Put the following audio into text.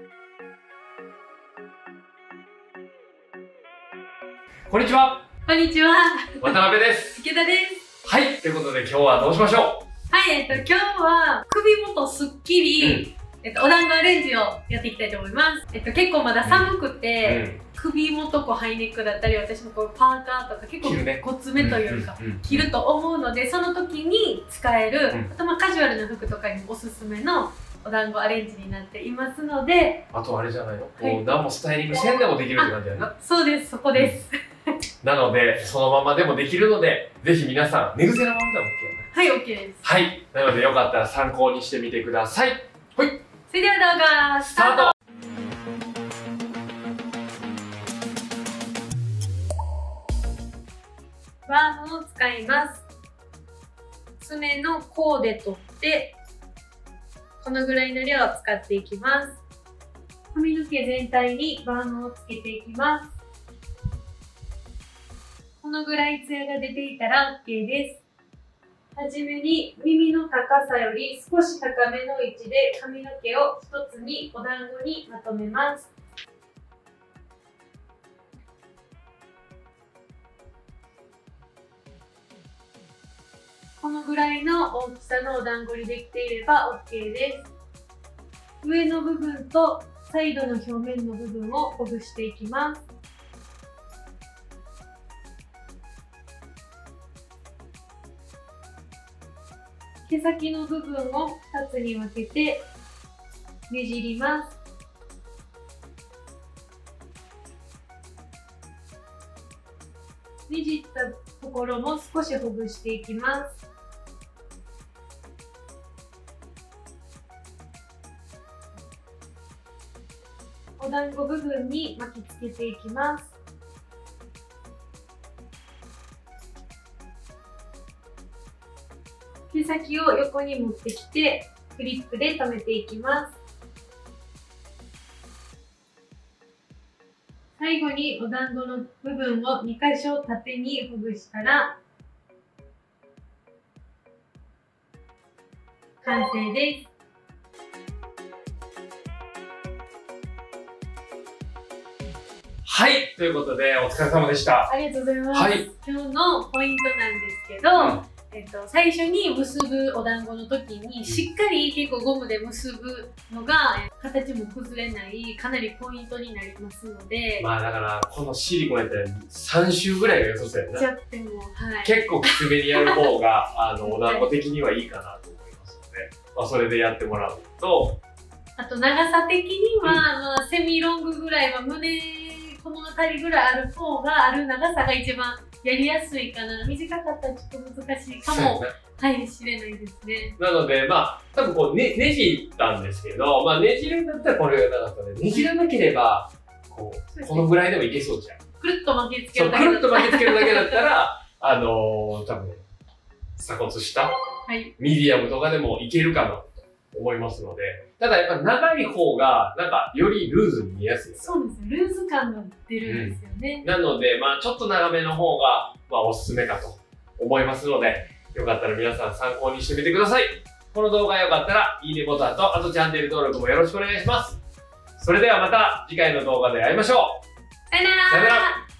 こんにちは。 こんにちは。 渡辺です。 池田です。 はい、ということで今日はどうしましょう。はい、今日は首元すっきり、お団子アレンジをやっていきたいと思います。結構まだ寒くて、首元ハイネックだったり、私もこうパーカーとか結構ごつめというか着ると思うので、その時に使える、あとカジュアルな服とかにおすすめのお団子アレンジになっていますので、 あとあれじゃないの、こう何もスタイリングせんでもできるって感じやな。 そうです、そこです。 なのでそのままでもできるので、ぜひ皆さん寝癖のままでも OK はい、OK です。 はい、なのでよかったら参考にしてみてください。はい、 それでは動画スタート。バームを使います。爪の甲で取ってこのぐらいの量を使っていきます。髪の毛全体にバームをつけていきます。このぐらいツヤが出ていたら OK です。はじめに耳の高さより少し高めの位置で髪の毛を一つにお団子にまとめます。このぐらいの大きさのお団子にできていれば OK です。上の部分とサイドの表面の部分をほぐしていきます。毛先の部分を2つに分けてねじります。ねじったところも少しほぐしていきます。お団子部分に巻きつけていきます。毛先を横に持ってきてクリップで留めていきます。最後にお団子の部分を2箇所縦にほぐしたら完成です。 はい、ということでお疲れ様でした。 ありがとうございます。はい、今日のポイントなんですけど、最初に結ぶお団子の時にしっかり結構ゴムで結ぶのが形も崩れないかなりポイントになりますので、 まあだからこのシリコンやったら3周ぐらいが良さそうやな。 じゃっても、はい、結構きつめにやる方がお団子的にはいいかなと思いますので、まあ、それでやってもらうと、 あと長さ的には、まあ、セミロングぐらいは胸この辺りぐらいある方がある長さが一番やりやすいかな。短かったらちょっと難しいかもしれないですね。 なので、まあ、多分こうねじったんですけど、まあ、ねじるんだったらこれがなかったので、ねじらなければ、このぐらいでもいけそうじゃん。 くるっと巻きつけるだけだったら。くるっと巻きつけるだけだったら、多分ね、鎖骨下、ミディアムとかでもいけるかなと思いますので、ただやっぱ長い方が、なんか、よりルーズに見えやすい。 そうです。ルーズ感が出るんですよね。 なので、まあ、ちょっと長めの方が、まあ、おすすめかと思いますので、よかったら皆さん参考にしてみてください。この動画が良かったら、いいねボタンと、あとチャンネル登録もよろしくお願いします。それではまた次回の動画で会いましょう。 さよなら。 さよなら。